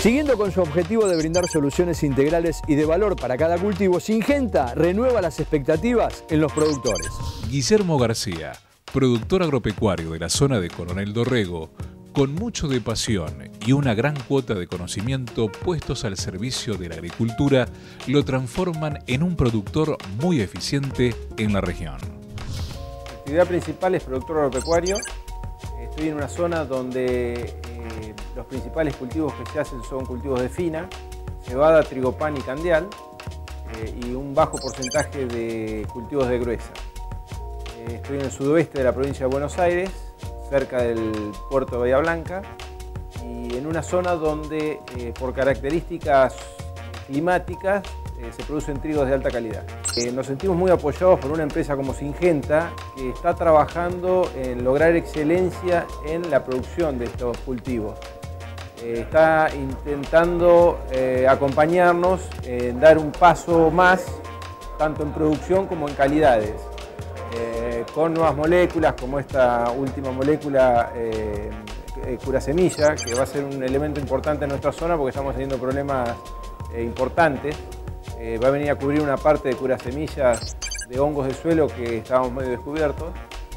Siguiendo con su objetivo de brindar soluciones integrales y de valor para cada cultivo, Syngenta renueva las expectativas en los productores. Guillermo García, productor agropecuario de la zona de Coronel Dorrego, con mucho de pasión y una gran cuota de conocimiento puestos al servicio de la agricultura, lo transforman en un productor muy eficiente en la región. Mi actividad principal es productor agropecuario. Estoy en una zona donde los principales cultivos que se hacen son cultivos de fina, cebada, trigo, pan y candeal, y un bajo porcentaje de cultivos de gruesa. Estoy en el sudoeste de la provincia de Buenos Aires, cerca del puerto de Bahía Blanca, y en una zona donde por características climáticas se producen trigos de alta calidad. Nos sentimos muy apoyados por una empresa como Syngenta, que está trabajando en lograr excelencia en la producción de estos cultivos. Está intentando acompañarnos en dar un paso más, tanto en producción como en calidades, con nuevas moléculas como esta última molécula curasemilla, que va a ser un elemento importante en nuestra zona porque estamos teniendo problemas importantes. Va a venir a cubrir una parte de curasemillas de hongos de suelo que estábamos medio descubiertos.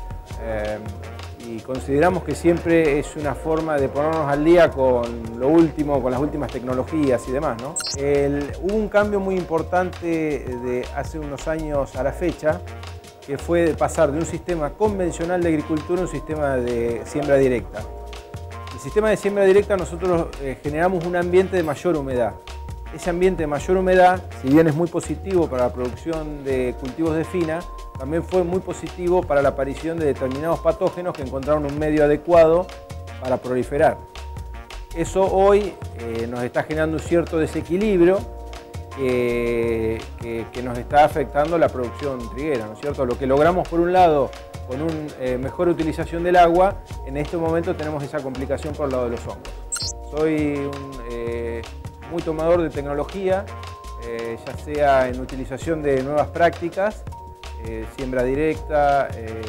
Y consideramos que siempre es una forma de ponernos al día con lo último, con las últimas tecnologías y demás, ¿no? Hubo un cambio muy importante de hace unos años a la fecha, que fue de pasar de un sistema convencional de agricultura a un sistema de siembra directa. El sistema de siembra directa nosotros generamos un ambiente de mayor humedad. Ese ambiente de mayor humedad, si bien es muy positivo para la producción de cultivos de fina, también fue muy positivo para la aparición de determinados patógenos que encontraron un medio adecuado para proliferar. Eso hoy nos está generando un cierto desequilibrio que nos está afectando la producción triguera, ¿no es cierto? Lo que logramos por un lado con una mejor utilización del agua, en este momento tenemos esa complicación por el lado de los hongos. Soy muy tomador de tecnología, ya sea en utilización de nuevas prácticas, siembra directa,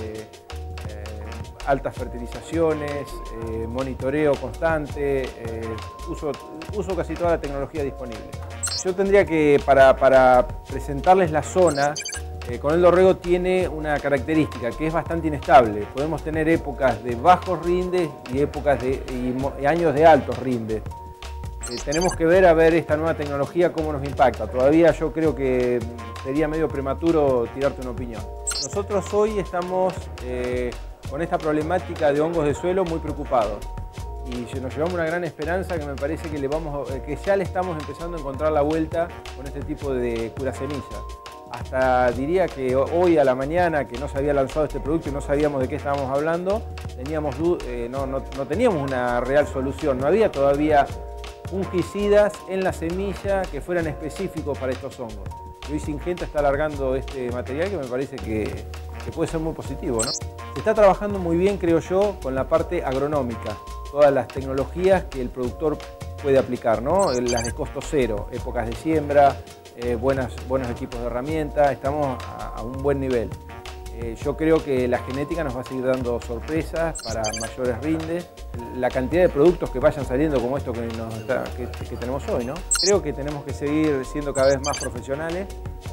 altas fertilizaciones, monitoreo constante, uso casi toda la tecnología disponible. Yo tendría que, para presentarles la zona, Coronel Dorrego tiene una característica que es bastante inestable. Podemos tener épocas de bajos rindes y y años de altos rindes. Tenemos que ver esta nueva tecnología cómo nos impacta. Todavía yo creo que sería medio prematuro tirarte una opinión. Nosotros hoy estamos con esta problemática de hongos de suelo muy preocupados. Y nos llevamos una gran esperanza que me parece que ya le estamos empezando a encontrar la vuelta con este tipo de curasemillas. Hasta diría que hoy a la mañana, que no se había lanzado este producto y no sabíamos de qué estábamos hablando, no teníamos una real solución. No había todavía fungicidas en la semilla que fueran específicos para estos hongos. Y hoy Syngenta está alargando este material que me parece que puede ser muy positivo, ¿no? Se está trabajando muy bien, creo yo, con la parte agronómica. Todas las tecnologías que el productor puede aplicar, ¿no? Las de costo cero, épocas de siembra, buenos equipos de herramientas, estamos a un buen nivel. Yo creo que la genética nos va a seguir dando sorpresas para mayores rindes. La cantidad de productos que vayan saliendo como esto que tenemos hoy, ¿no? Creo que tenemos que seguir siendo cada vez más profesionales.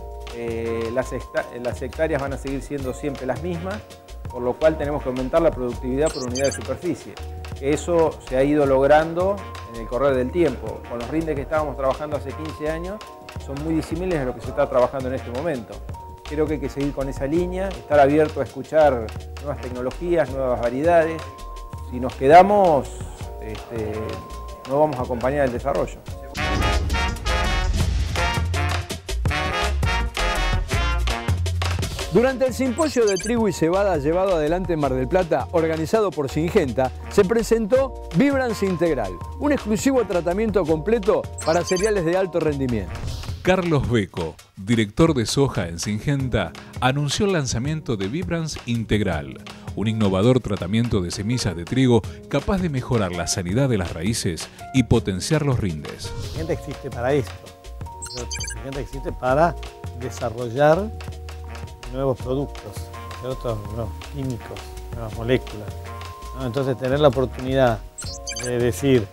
Las hectáreas van a seguir siendo siempre las mismas, por lo cual tenemos que aumentar la productividad por unidad de superficie. Eso se ha ido logrando en el correr del tiempo. Con los rindes que estábamos trabajando hace 15 años, son muy disímiles a lo que se está trabajando en este momento. Creo que hay que seguir con esa línea, estar abierto a escuchar nuevas tecnologías, nuevas variedades. Si nos quedamos, no vamos a acompañar el desarrollo. Durante el simposio de trigo y cebada llevado adelante en Mar del Plata, organizado por Syngenta, se presentó Vibrance Integral, un exclusivo tratamiento completo para cereales de alto rendimiento. Carlos Beco, director de soja en Syngenta, anunció el lanzamiento de Vibrance Integral, un innovador tratamiento de semillas de trigo capaz de mejorar la sanidad de las raíces y potenciar los rindes. Syngenta existe para esto. Syngenta existe para desarrollar nuevos productos, nuevos químicos, nuevas moléculas, ¿no? Entonces tener la oportunidad de decir,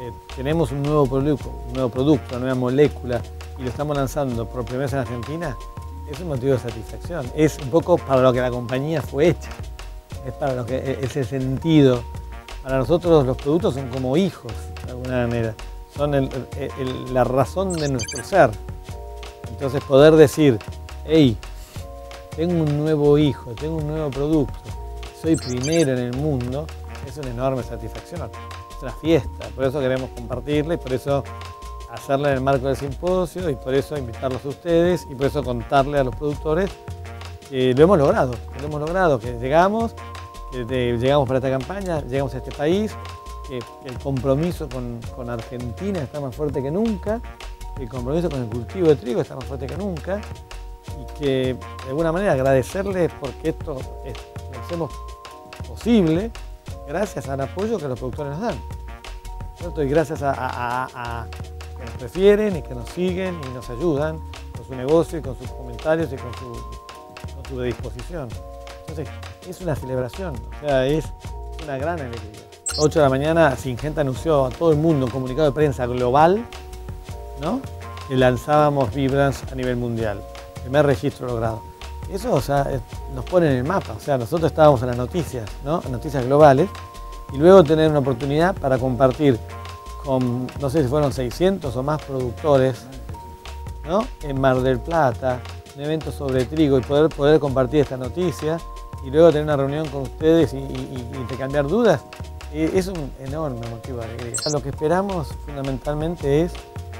tenemos un nuevo producto, una nueva molécula y lo estamos lanzando por primera vez en Argentina, es un motivo de satisfacción. Es un poco para lo que la compañía fue hecha, es para lo que ese sentido. Para nosotros los productos son como hijos, de alguna manera, son la razón de nuestro ser. Entonces poder decir, hey, tengo un nuevo hijo, tengo un nuevo producto, soy primero en el mundo, es una enorme satisfacción, es una fiesta, por eso queremos compartirla y por eso hacerla en el marco del simposio y por eso invitarlos a ustedes y por eso contarle a los productores que lo hemos logrado, que llegamos para esta campaña, llegamos a este país, que el compromiso con Argentina está más fuerte que nunca, que el compromiso con el cultivo de trigo está más fuerte que nunca y que de alguna manera agradecerles porque esto lo hacemos posible gracias al apoyo que los productores nos dan, ¿cierto? Y gracias a que nos prefieren y que nos siguen y nos ayudan con su negocio y con sus comentarios y con su predisposición. Entonces, es una celebración, o sea, es una gran alegría. 8 de la mañana, Syngenta anunció a todo el mundo un comunicado de prensa global, ¿no? Que lanzábamos Vibrance a nivel mundial. Primer registro logrado. Eso, o sea, nos pone en el mapa. O sea, nosotros estábamos en las noticias, ¿no? En noticias globales, y luego tener una oportunidad para compartir con, no sé si fueron 600 o más productores, ¿no? En Mar del Plata, un evento sobre trigo y poder compartir esta noticia y luego tener una reunión con ustedes y intercambiar dudas, es un enorme motivo de alegría. Lo que esperamos fundamentalmente es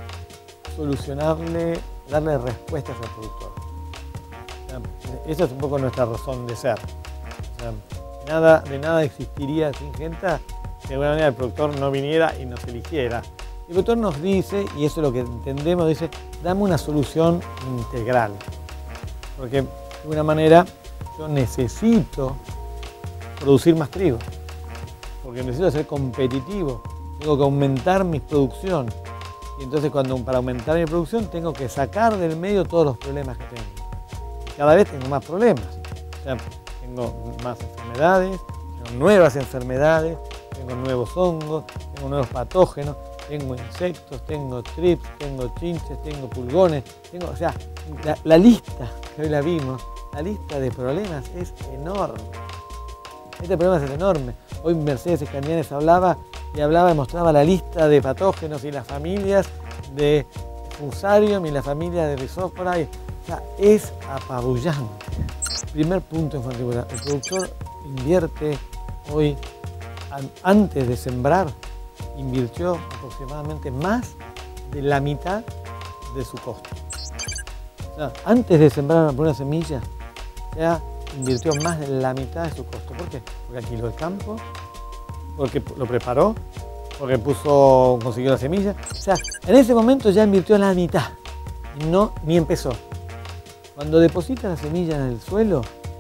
darle respuestas al productor. O sea, esa es un poco nuestra razón de ser. O sea, de nada existiría Syngenta si de alguna manera el productor no viniera y nos eligiera. El productor nos dice, y eso es lo que entendemos, dice, dame una solución integral. Porque de alguna manera yo necesito producir más trigo, porque necesito ser competitivo, tengo que aumentar mi producción. Y entonces para aumentar mi producción tengo que sacar del medio todos los problemas que tengo. Y cada vez tengo más problemas. O sea, tengo más enfermedades, tengo nuevas enfermedades, tengo nuevos hongos, tengo nuevos patógenos, tengo insectos, tengo trips, tengo chinches, tengo pulgones, o sea, la lista que hoy la vimos, la lista de problemas es enorme. Este problema es enorme. Hoy Mercedes Escandianes hablaba y mostraba la lista de patógenos y las familias de Fusarium y la familia de Rhizopora. O sea, es apabullante. Primer punto en particular, el productor invierte hoy, antes de sembrar, invirtió aproximadamente más de la mitad de su costo. O sea, antes de sembrar una semilla, ya invirtió más de la mitad de su costo. ¿Por qué? Porque alquiló el campo, porque lo preparó, porque consiguió la semilla. O sea, en ese momento ya invirtió la mitad y ni empezó. Cuando deposita la semilla en el suelo,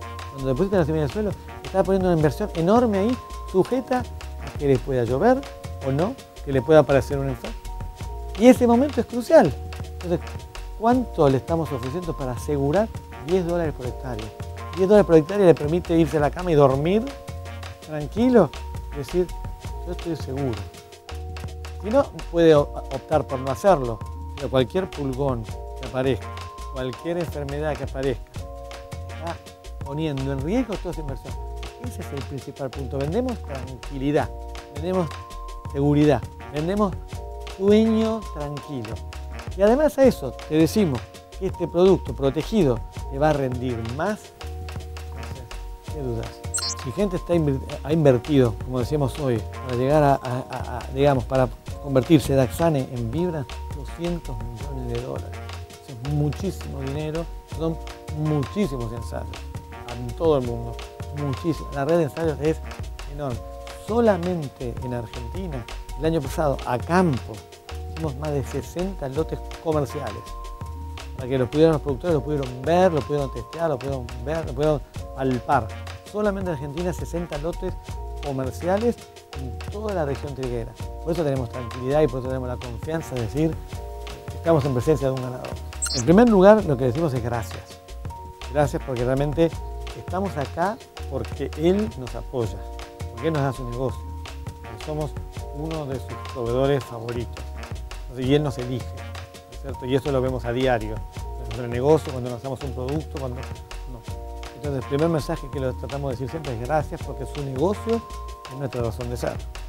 está poniendo una inversión enorme ahí, sujeta a que le pueda llover o no, que le pueda aparecer un enfermo. Y ese momento es crucial. Entonces, ¿cuánto le estamos ofreciendo para asegurar $10 por hectárea? $10 por hectárea le permite irse a la cama y dormir tranquilo, es decir, yo estoy seguro. Si no, puede optar por no hacerlo, pero cualquier pulgón que aparezca, cualquier enfermedad que aparezca, está poniendo en riesgo toda esa inversión. Ese es el principal punto. Vendemos tranquilidad, vendemos seguridad, vendemos sueño tranquilo. Y además a eso te decimos que este producto protegido te va a rendir más. Entonces, ¿qué dudas? Syngenta ha invertido, como decíamos hoy, para llegar digamos, para convertirse Daxane en Vibra, $200 millones. Eso es muchísimo dinero, son muchísimos ensayos en todo el mundo, muchísimo. La red de ensayos es enorme. Solamente en Argentina, el año pasado, a campo, hicimos más de 60 lotes comerciales, para que los productores lo pudieron ver, lo pudieron testear, lo pudieron ver, lo pudieron palpar. Solamente en Argentina 60 lotes comerciales en toda la región triguera. Por eso tenemos tranquilidad y por eso tenemos la confianza de decir que estamos en presencia de un ganador. En primer lugar, lo que decimos es gracias. Gracias porque realmente estamos acá porque él nos apoya, porque él nos da su negocio. somos uno de sus proveedores favoritos. Entonces, y él nos elige, ¿no es cierto? Y eso lo vemos a diario, en nuestro negocio, cuando lanzamos un producto, cuando no. Entonces, el primer mensaje que lo tratamos de decir siempre es gracias porque su negocio es nuestra razón de ser.